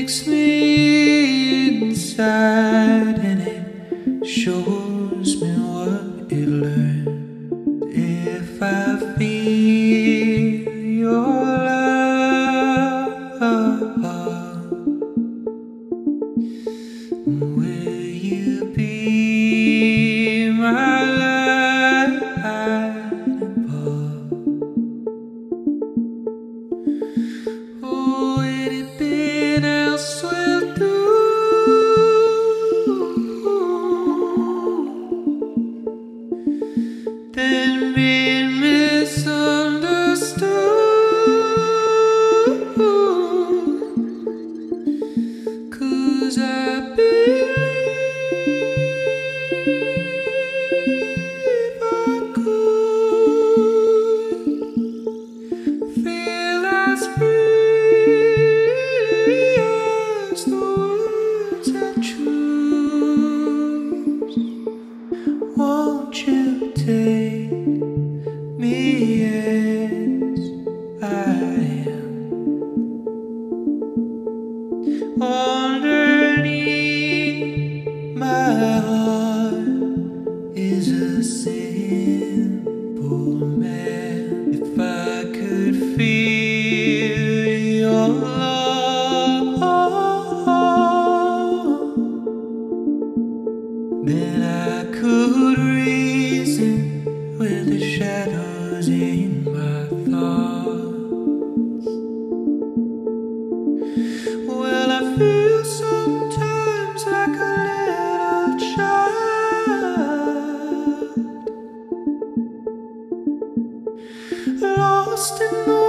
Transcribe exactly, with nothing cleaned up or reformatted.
takes me inside and it shows me what it learned. If I feel your love, will you be my light above? Oh, anything else will do. Then being misunderstood, 'cause I believe I could feel as free as the words I choose. Won't you take me as I am? Underneath my heart is a simple man. If I could feel your love, then I could reason with the shadows in my thoughts. Well, I feel sometimes like a little child, lost in the